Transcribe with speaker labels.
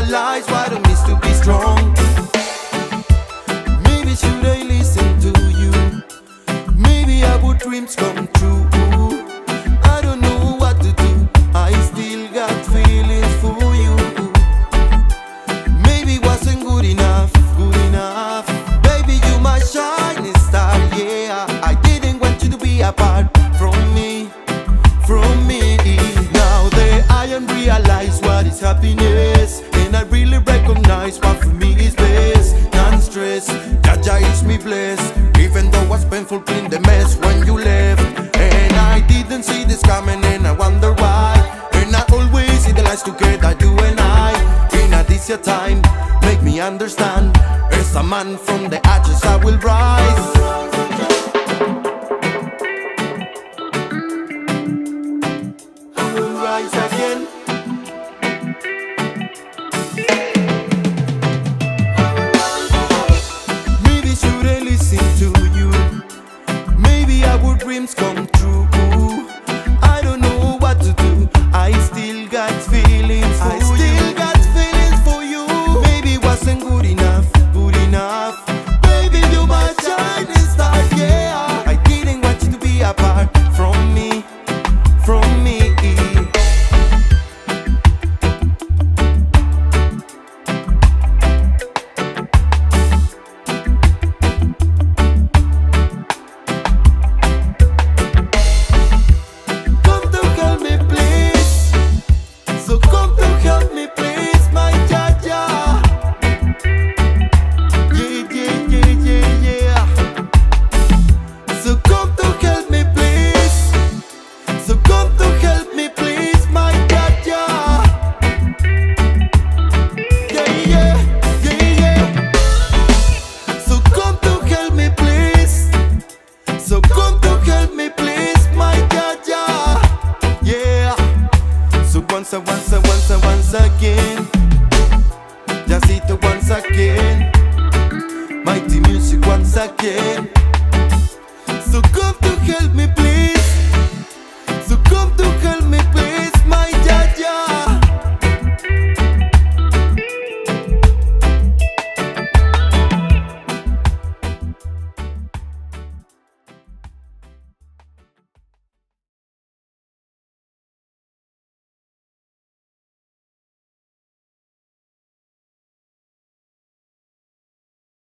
Speaker 1: realize what it means to be strong. Maybe should I listen to you? Maybe our dreams come true. I don't know what to do, I still got feelings for you. Maybe wasn't good enough, good enough. Baby, you my shining star, yeah. I didn't want you to be apart from me, from me. Now that I am realize what is happiness, and I really recognize what for me is best. Non-stress, Jaja is me blessed. Even though was painful, clean the mess when you left. And I didn't see this coming, and I wonder why. And I always see the lights together, you and I. In a this your time, make me understand. As a man from the ashes I will rise. I will rise again. Maybe should I listen to you? Maybe our dreams come true. I don't know what to do, I still got feelings for you. I still got feelings for you. Maybe wasn't good enough, good enough. Baby, you my shining star, yeah. I didn't want you to be apart from me, from me. So